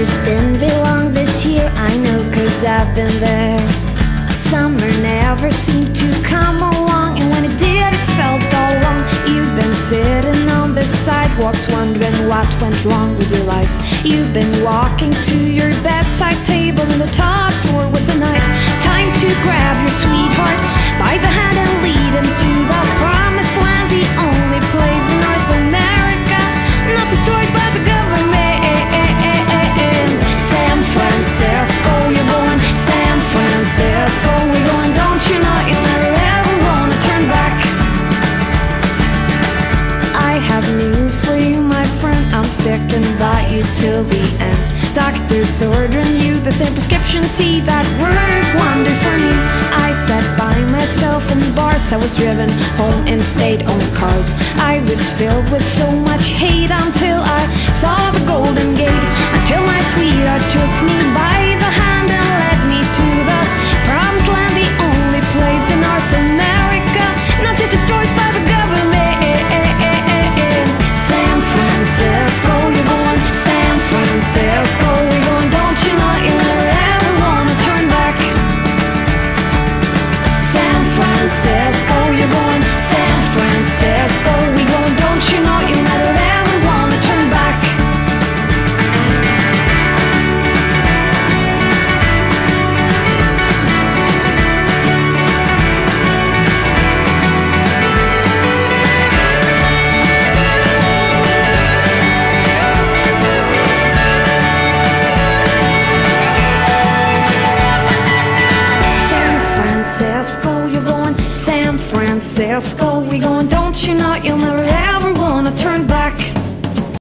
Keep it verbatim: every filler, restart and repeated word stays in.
Winter's been real long this year, I know, cause I've been there. Summer never seemed to come along, and when it did, it felt all wrong. You've been sitting on the sidewalks wondering what went wrong with your life. You've been walking to your bedside table, and the top drawer was a knife. Time to grab your sweetheart by the hand and lead him to the promised land, the only place in North America not destroyed by the government. San Francisco, you're going. San Francisco, we're going. Don't you know you'll never ever wanna turn back? I have news for you, my friend, I'm sticking by you till the end. Doctors ordering you the same prescription, see that work wonders for me. I sat by myself in bars, I was driven home in state-owned cars. I was filled with so much hate until I saw the Golden Gate, until my sweetheart took me by the hand and led me to the promised land, the only place in North America not yet destroyed by the government. San Francisco, you're going. San Francisco, we're going. Don't you know you'll never ever wanna turn back? San Francisco, you're going. San Francisco, we're going. Don't you know you'll never ever wanna turn back? San Francisco, you're going. San Francisco, we going. Don't you know you'll never